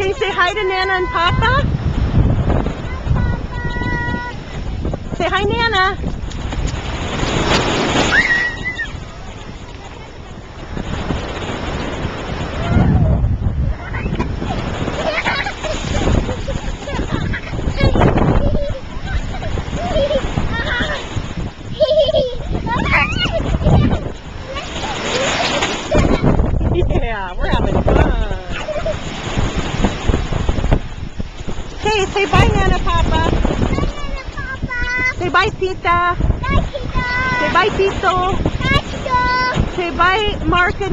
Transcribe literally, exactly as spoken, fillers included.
Can you say hi to Nana and Papa? Say hi, Nana. Yeah, we're having fun. Okay, say bye, Nana, Papa. Bye, Nana, Papa. Say bye, Tita. Bye, Tita. Say bye, Tito. Bye, Tito. Say bye, Mark and